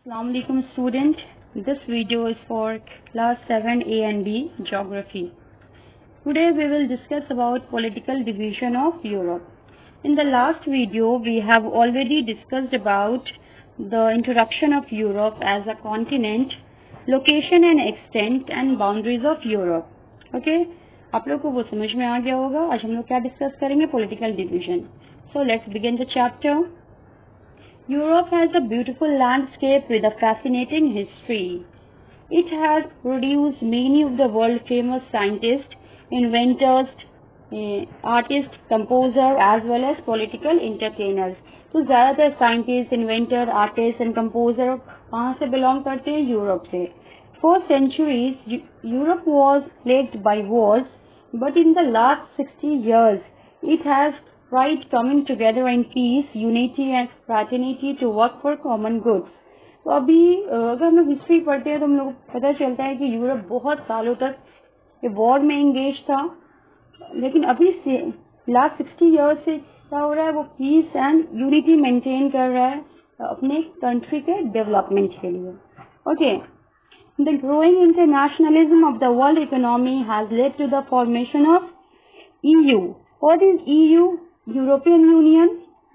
Assalamu alaikum student. This video is for class 7A and B geography. Today we will discuss about political division of Europe. In the last video we have already discussed about the introduction of Europe as a continent, location and extent and boundaries of Europe. Okay? आप लोग को वो समझ में आ गया होगा. आज हम लोग क्या डिस्कस करेंगे? Political division. So let's begin the chapter. Europe has a beautiful landscape with a fascinating history. It has produced many of the world famous scientists, inventors, artists, composers as well as political entertainers. तो ज़्यादातर scientist, inventor, artist and composer कहाँ से belong करते हैं? Europe से. For centuries, Europe was plagued by wars, but in the last 60 years, it has tried coming together in peace, unity and fraternity to work for common goods. तो अभी अगर हम लोग हिस्ट्री पढ़ते हैं तो हम लोग पता चलता है कि यूरोप बहुत सालों तक वॉर में एंगेज था, लेकिन अभी से लास्ट 60 ईयर्स से क्या हो रहा है? वो पीस एंड यूनिटी मेंटेन कर रहा है अपने कंट्री के डेवलपमेंट के लिए. Okay. The growing internationalism of the world economy has led to the formation of EU. What is EU? European Union.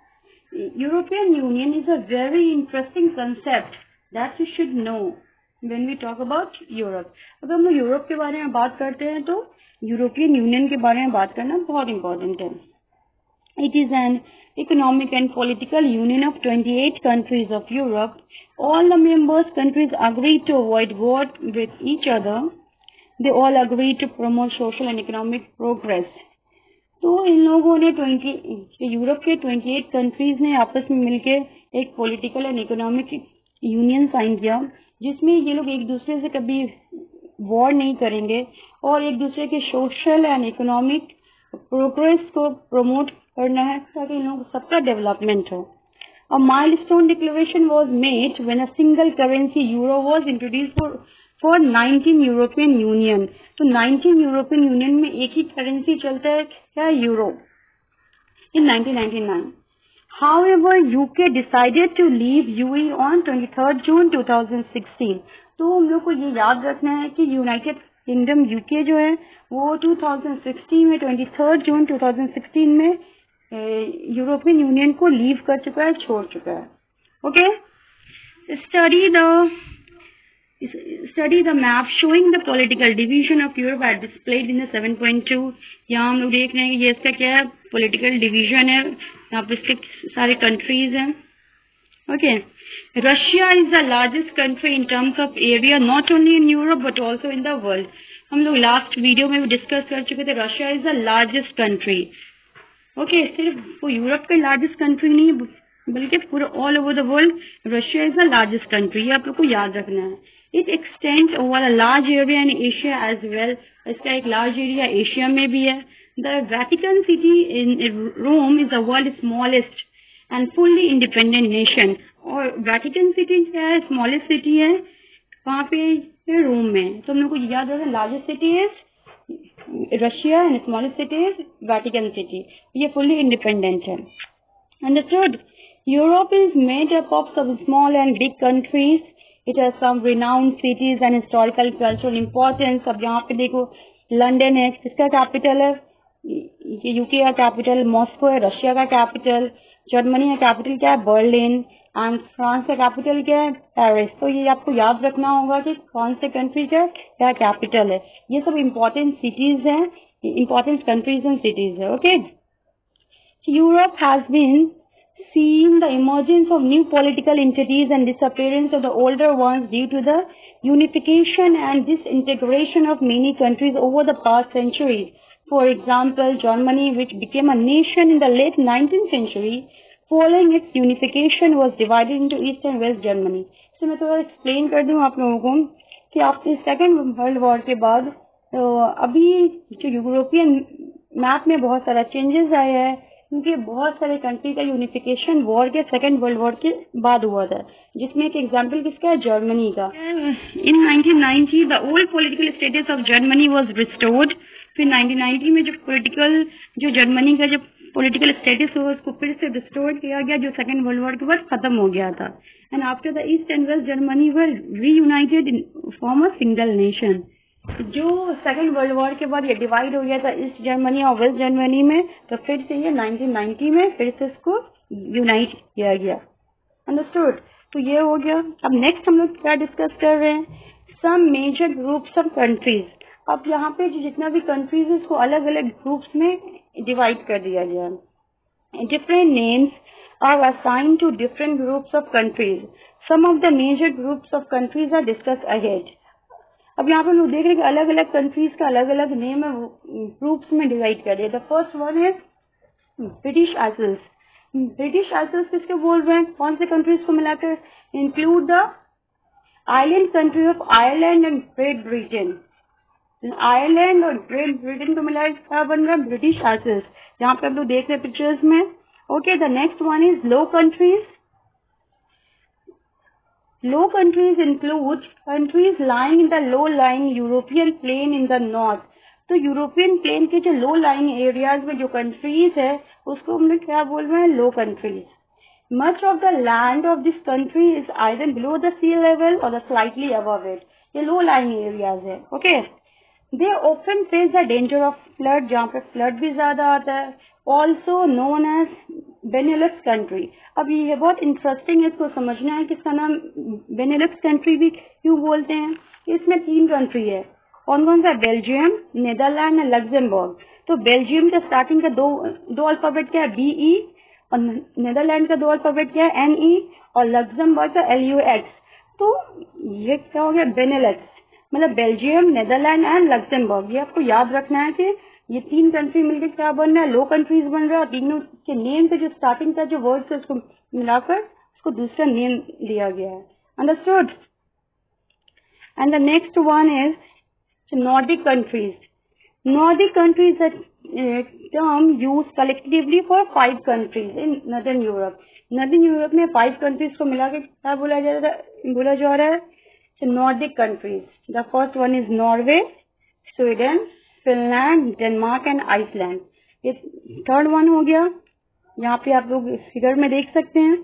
European Union is a very interesting concept that you should know when we talk about Europe. अगर हम लोग Europe के बारे में बात करते हैं तो यूरोपियन यूनियन के बारे में बात करना बहुत इम्पोर्टेंट है. It is an economic and political union of 28 countries of Europe. All the members countries agreed to avoid war with each other. They all agreed to promote social and economic progress. तो इन लोगों ने Europe के 28 countries ने आपस में मिलकर एक political and economic union sign किया, जिसमें ये लोग एक दूसरे से कभी वॉर नहीं करेंगे और एक दूसरे के सोशल एंड इकोनॉमिक प्रोग्रेस को प्रमोट करना है ताकि इन लोगों सबका डेवलपमेंट हो. A milestone declaration was made when a single currency euro was introduced for 19 European Union. तो 19 European Union में एक ही करेंसी चलता है क्या? Euro. In 1999. However, UK decided to leave UE on 23rd June 2016. तो हम लोग को ये याद रखना है कि यूनाइटेड किंगडम यूके जो है वो 2016 में 23rd जून 2016 में यूरोपियन यूनियन को लीव कर चुका है, छोड़ चुका है. Okay. Study the map showing the political division of Europe are displayed in the 7.2. यहाँ हम लोग देख रहे हैं कि ये इसका क्या है? Political division है. यहाँ पे इसके सारे countries हैं. Okay. Russia is the largest country in terms of area, not only in Europe but also in the world. हम लोग लास्ट वीडियो में भी डिस्कस कर चुके थे. Russia is the largest country. Okay. सिर्फ वो यूरोप का लार्जेस्ट कंट्री नहीं बल्कि पूरा all over the world Russia is the largest country. ये आप लोग को याद रखना है. It extends over a large area in Asia as well. इसका एक लार्ज एरिया एशिया में भी है. The Vatican city in Rome is the world smallest and fully independent nation. और वेटिकन सिटी क्या है? स्मॉलेस्ट सिटी है. वहाँ पे रोम में. तो हम लोग को याद रखना, largest city is Russia and smallest city is Vatican city. ये फुल्ली इंडिपेंडेंट है. Understood. Europe is made up of some small and big countries. It has some renowned cities and historical cultural importance. अब यहाँ पे देखो London है, किसका capital है? UK का कैपिटल. मॉस्को है रशिया का कैपिटल. जर्मनी का कैपिटल क्या है? बर्लिन. एंड फ्रांस का कैपिटल क्या है? पेरिस. तो ये आपको याद रखना होगा कि कौन से कंट्री का क्या कैपिटल है. ये सब इम्पोर्टेंट सिटीज हैं, इम्पोर्टेंट कंट्रीज एंड सिटीज है. Okay. Europe has been seeing the emergence of new political entities and disappearance of the older ones due to the unification and disintegration of many countries over the past centuries. For example, Germany, which became a nation in the late 19th century, following its unification, was divided into East and West Germany. So मैं थोड़ा explain कर दूँ आप लोगों को कि आपके second world war के बाद अभी जो यूरोपियन मैप में बहुत सारा चेंजेस आए हैं, क्योंकि बहुत सारे कंट्री का यूनिफिकेशन वॉर के सेकेंड वर्ल्ड वॉर के बाद हुआ था, जिसमें एक एग्जांपल किसका है? जर्मनी का. In 1990 the old political status of Germany was restored. फिर 1990 में जो जर्मनी का जो पॉलिटिकल स्टेटस हुआ उसको फिर से रिस्टोर किया गया, जो सेकेंड वर्ल्ड वॉर के बाद खत्म हो गया था. and after the East and West Germany were reunited in form a single nation. जो सेकेंड वर्ल्ड वॉर के बाद ये डिवाइड हो गया था ईस्ट जर्मनी और वेस्ट जर्मनी में, तो फिर से ये 1990 में फिर से इसको यूनाइट किया गया। अंडरस्टूड? तो ये हो गया। अब नेक्स्ट हम लोग क्या डिस्कस कर रहे हैं, some major groups of countries. अब यहाँ पे जितना भी कंट्रीज है उसको अलग अलग ग्रुप्स में डिवाइड कर दिया गया। Different names are assigned to different groups of countries. Some of the major groups of countries are discussed ahead. अब यहाँ पर लोग देख रहे हैं कि अलग अलग कंट्रीज का अलग अलग नेम है ग्रुप्स में डिवाइड कर दिया। द फर्स्ट वन है ब्रिटिश आइसल्स। ब्रिटिश आइसल्स किसको बोल रहे हैं, कौन से कंट्रीज को मिलाकर, include the island country of Ireland and Great Britain. Ireland और ग्रेट ब्रिटेन को मिलाकर क्या बन रहा है, ब्रिटिश आइसल्स। यहाँ पे आप लोग देख रहे हैं पिक्चर्स में। Okay, the next one is low countries. Low countries include countries lying in the low-lying European plain in the north. तो यूरोपियन प्लेन के जो लो लाइंग एरियाज में जो कंट्रीज है उसको हम लोग क्या बोल रहे हैं, low countries. Much of the land of this country is either below the sea level और स्लाइटली अबव इट। ये लो लाइंग एरियाज है। Okay, they often face the danger of flood, जहाँ पे फ्लड भी ज्यादा आता है। Also known as Benelux country. अब ये बहुत इंटरेस्टिंग है, इसको समझना है कि इसका नाम बेनेलक्स कंट्री भी क्यों बोलते हैं। इसमें 3 कंट्री है, कौन कौन सा, बेल्जियम, नेदरलैंड और लग्जमबर्ग। तो बेल्जियम का स्टार्टिंग का दो अल्फाबेट क्या है, BE, और नेदरलैंड का 2 अल्फाबेट क्या है, NE, और लग्जमबर्ग का LUX। तो ये क्या हो गया, बेनेलक्स, मतलब बेल्जियम, नेदरलैंड एंड लग्जमबर्ग। ये आपको याद रखना है कि ये 3 कंट्री मिलकर क्या बन रहा है, लो कंट्रीज बन रहा है। और तीनों के नेम से जो स्टार्टिंग का जो वर्ड है उसको मिलाकर उसको दूसरा नेम दिया गया है। Understood? And the next one is Nordic countries. Nordic countries term use collectively for 5 countries in northern Europe. Northern Europe में 5 कंट्रीज को मिलाकर क्या बोला जा रहा है, Nordic countries. The first one is Norway, Sweden, Finland, Denmark and Iceland. ये third one हो गया, यहाँ पे आप लोग फिगर में देख सकते हैं।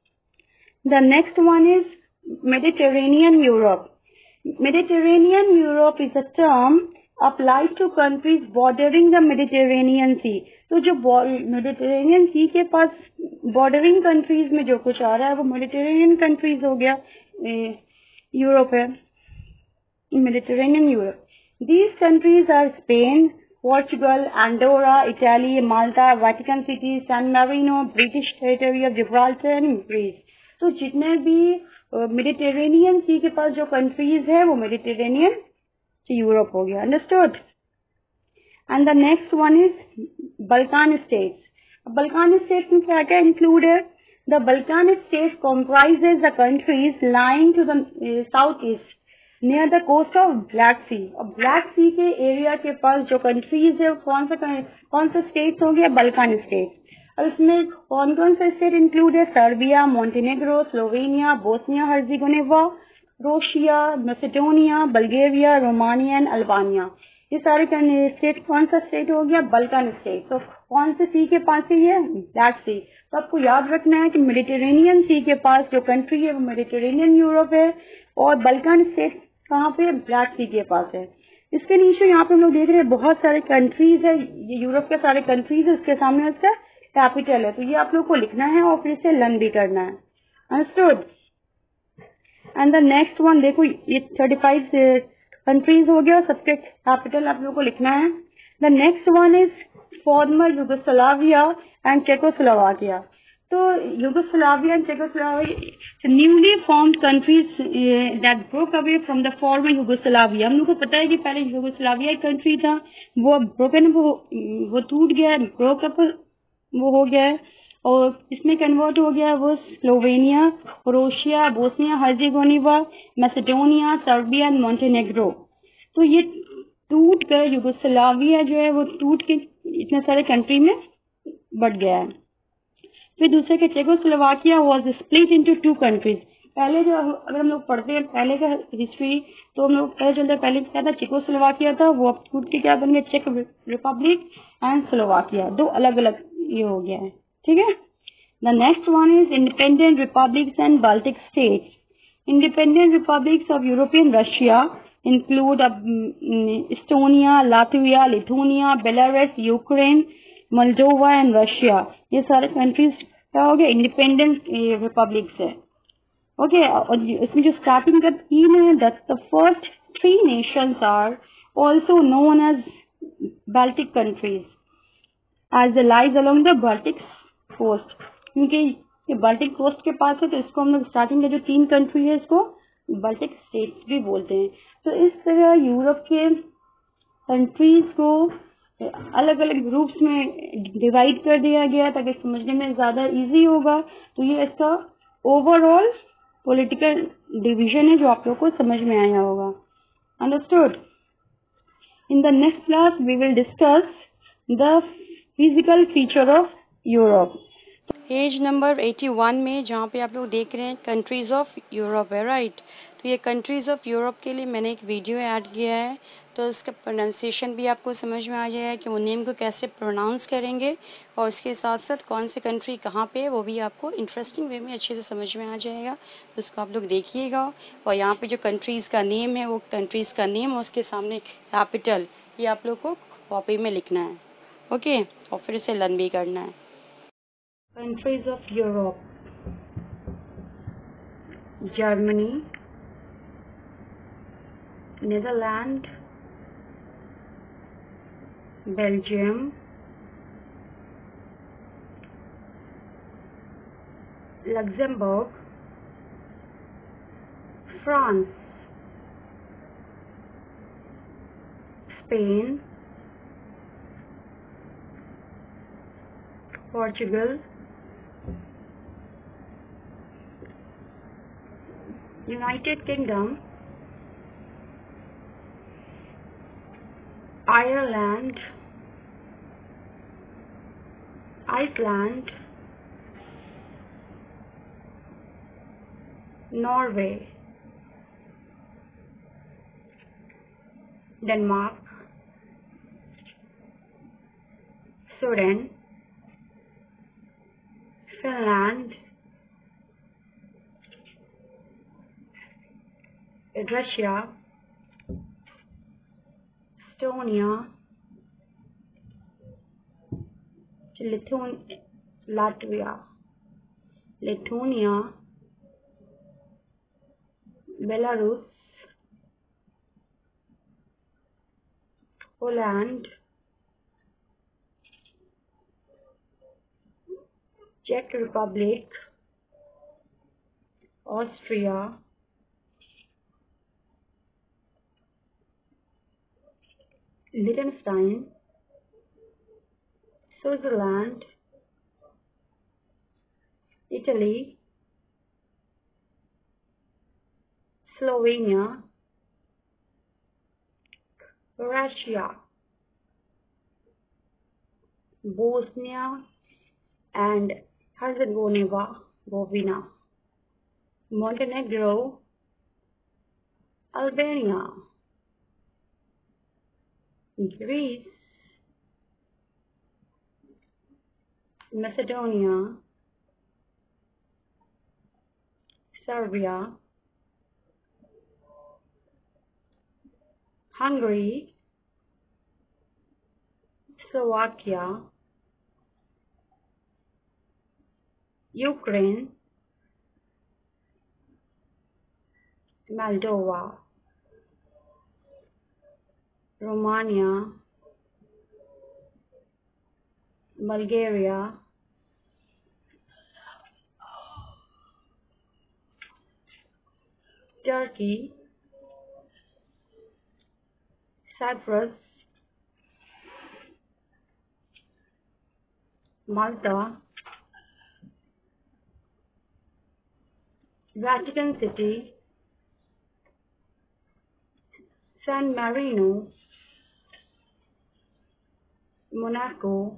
The next one is Mediterranean Europe. Mediterranean Europe is a term applied to countries bordering the Mediterranean sea. तो जो मेडिटेरेनियन सी के पास बॉर्डरिंग कंट्रीज में जो कुछ आ रहा है वो मेडिटेरेनियन कंट्रीज हो गया, यूरोप है, Mediterranean Europe. These countries are Spain, Portugal, Andorra, Italy, Malta, Vatican City, San Marino, British Territory of Gibraltar and Greece. तो जितने भी मेडिटेरेनियन सी के पास जो कंट्रीज है वो मेडिटेरेनियन यूरोप हो गया। Understood? And the next one is Balkan states. Balkan states में क्या क्या इंक्लूड है, the Balkan states comprises the countries lying to the south east near the coast of Black sea. और Black सी के area के पास जो कंट्रीज है कौन सा स्टेट्स हो गया, बल्कान स्टेट्स। और इसमें कौन कौन सा स्टेट इंक्लूड है, Serbia, Montenegro, Slovenia, Bosnia Herzegovina, Croatia, Macedonia, Bulgaria, Romania and Albania. ये सारे स्टेट कौन सा स्टेट हो गया, बल्कान स्टेट। तो कौन से सी के पास है ये, ब्लैक सी। तो आपको याद रखना है कि मेडिटेरेनियन सी के पास जो कंट्री है वो मेडिटेरेनियन यूरोप है और बल्कान स्टेट कहाँ पे, ब्लैक सी के पास है। इसके नीचे यहाँ पे हम लोग देख रहे हैं बहुत सारे कंट्रीज है, ये यूरोप के सारे कंट्रीज है, उसके सामने उसका कैपिटल है। तो ये आप लोग को लिखना है और फिर इसे लर्न भी करना है। Understood? And the next one देखो, ये 35 कंट्रीज हो गया, सबके कैपिटल आप लोग को लिखना है। The next one is former Yugoslavia and Czechoslovakia. तो Yugoslavia and Czechoslovakia newly formed countries that broke away from the former Yugoslavia. हम लोग को पता है कि पहले यूगोस्लाविया एक कंट्री था, वो ब्रोकन, वो टूट गया, ब्रोकअप वो हो गया है और इसमें कन्वर्ट हो गया वो Slovenia, Croatia, Bosnia Herzegovina, Macedonia, Serbia and Montenegro. तो ये टूट कर यूगोस्लाविया जो है वो टूट के इतने सारे कंट्री में बढ़ गया है। फिर दूसरे के Czechoslovakia was split into 2 countries. पहले जो अगर हम लोग पढ़ते हैं पहले का हिस्ट्री तो हम लोग पता चलता है पहले क्या था, चेकोस्लोवाकिया था, वो अब टूट के क्या बन गया, चेक रिपब्लिक एंड स्लोवाकिया। 2 अलग अलग ये हो गया है, ठीक है। The next one is independent republics and Baltic states. Independent republics of European Russia include Estonia, Latvia, Lithuania, Belarus, Ukraine, Moldova and Russia. ये सारे कंट्रीज क्या हो गए, इंडिपेंडेंट रिपब्लिक्स है. ओके, और इसमें जो स्टार्टिंग का थीम है, the first three nations are also known as Baltic countries as the lies along the Baltic coast. क्योंकि ये बाल्टिक कोस्ट के पास है तो इसको हम लोग स्टार्टिंग में जो तीन कंट्री है इसको बाल्टिक स्टेट्स भी बोलते हैं. तो इस तरह यूरोप के कंट्रीज को अलग अलग ग्रुप्स में डिवाइड कर दिया गया ताकि समझने में ज्यादा इजी होगा. तो ये इसका ओवरऑल पॉलिटिकल डिवीजन है जो आप लोग को समझ में आया होगा. Understood. In the next class we will discuss the physical feature of Europe. Page number 81 में जहाँ पे आप लोग देख रहे हैं कंट्रीज़ ऑफ यूरोप है, राइट. तो ये कंट्रीज़ ऑफ यूरोप के लिए मैंने एक वीडियो ऐड किया है, तो इसका प्रोनाउंसिएशन भी आपको समझ में आ जाएगा कि वो नेम को कैसे प्रोनाउंस करेंगे, और इसके साथ साथ कौन से कंट्री कहाँ पे है वो भी आपको इंटरेस्टिंग वे में अच्छे से समझ में आ जाएगा. तो उसको आप लोग देखिएगा. और यहाँ पे जो कंट्रीज़ का नेम है वो कंट्रीज़ का नेम और उसके सामने कैपिटल ये आप लोग को कॉपी में लिखना है. ओके, और फिर इसे लर्न भी करना है. Countries of Europe: Germany, Netherlands, Belgium, Luxembourg, France, Spain, Portugal, United Kingdom, Ireland, Iceland, Norway, Denmark, Sweden, Finland, Russia, Estonia, Latvia, Lithuania, Belarus, Poland, Czech Republic, Austria, Liechtenstein, Switzerland, Italy, Slovenia, Croatia, Bosnia and Herzegovina, Montenegro, Albania, Greece, Macedonia, Serbia, Hungary, Slovakia, Ukraine, Moldova, Romania, Bulgaria, Turkey, Cyprus, Malta, Vatican City, San Marino, Monaco,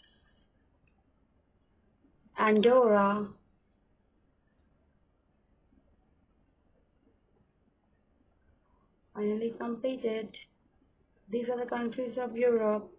Andorra, finally completed. These are the countries of Europe.